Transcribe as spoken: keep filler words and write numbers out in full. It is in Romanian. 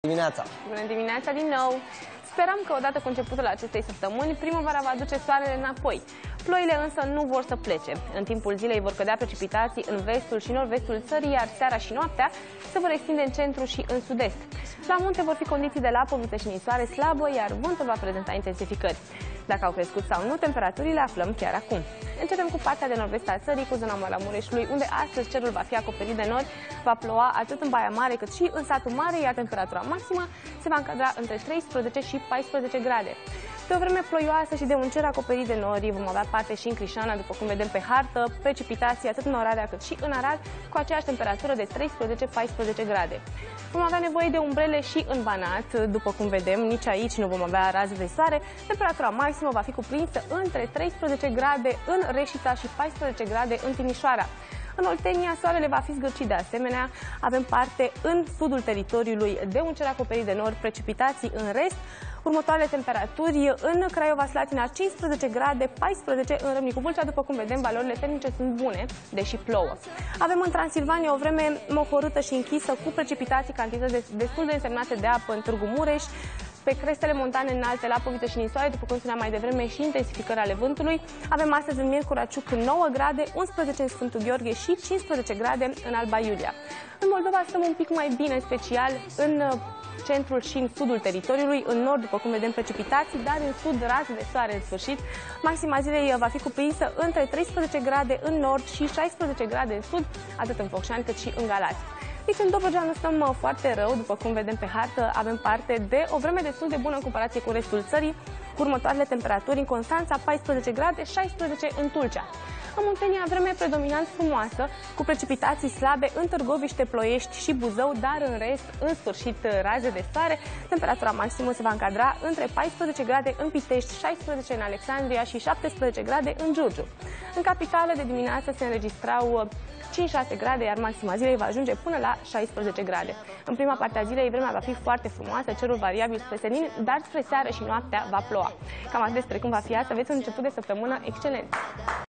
Dimineața! Bună dimineața din nou! Sperăm că odată cu începutul acestei săptămâni, primăvara va duce soarele înapoi. Ploile însă nu vor să plece. În timpul zilei vor cădea precipitații în vestul și nord-vestul țării, iar seara și noaptea se vor extinde în centru și în sud-est. La munte vor fi condiții de lapoviță și nisoare slabă, iar vântul va prezenta intensificări. Dacă au crescut sau nu temperaturile, aflăm chiar acum. Începem cu partea de nord-vest a țării, cu zona Maramureșului, unde astăzi cerul va fi acoperit de nori, va ploua atât în Baia Mare cât și în satul Mare, iar temperatura maximă se va încadra între treisprezece și paisprezece grade. De o vreme ploioasă și de un cer acoperit de nori, vom avea parte și în Crișana, după cum vedem pe hartă, precipitații atât în Oradea cât și în Arad, cu aceeași temperatură de treisprezece paisprezece grade. Vom avea nevoie de umbrele și în Banat, după cum vedem, nici aici nu vom avea raze de soare. Temperatura maximă va fi cuprinsă între treisprezece grade în Reșița și paisprezece grade în Timișoara. În Oltenia, soarele va fi zgârcit de asemenea. Avem parte în sudul teritoriului de un cer acoperit de nori, precipitații în rest. Următoarele temperaturi în Craiova, Slatina cincisprezece grade, paisprezece în Râmnicu Vâlcea. După cum vedem, valorile termice sunt bune, deși plouă. Avem în Transilvania o vreme mohorâtă și închisă, cu precipitații, cantități destul de însemnate de apă în Târgu Mureș. Pe crestele montane înalte, lapoviță și nisoare, după cum spuneam mai devreme, și intensificări ale vântului. Avem astăzi în Miercura Ciuc nouă grade, unsprezece în Sfântul Gheorghe și cincisprezece grade în Alba Iulia. În Moldova stăm un pic mai bine, special în centrul și în sudul teritoriului. În nord, după cum vedem, precipitații, dar în sud raze de soare în sfârșit. Maxima zilei va fi cuprinsă între treisprezece grade în nord și șaisprezece grade în sud, atât în Focșani cât și în Galați. Nici în Dobrogea nu stăm foarte rău, după cum vedem pe hartă, avem parte de o vreme destul de bună în comparație cu restul țării, cu următoarele temperaturi în Constanța paisprezece grade, șaisprezece în Tulcea. În Muntenia, vreme predominant frumoasă, cu precipitații slabe în Târgoviște, Ploiești și Buzău, dar în rest, în sfârșit, raze de soare. Temperatura maximă se va încadra între paisprezece grade în Pitești, șaisprezece în Alexandria și șaptesprezece grade în Giurgiu. În capitală, de dimineață se înregistrau cinci șase grade, iar maxima zilei va ajunge până la șaisprezece grade. În prima parte a zilei, vremea va fi foarte frumoasă, cerul variabil spre senin, dar spre seară și noaptea va ploua. Cam atât despre cum va fi asta, aveți un început de săptămână excelent!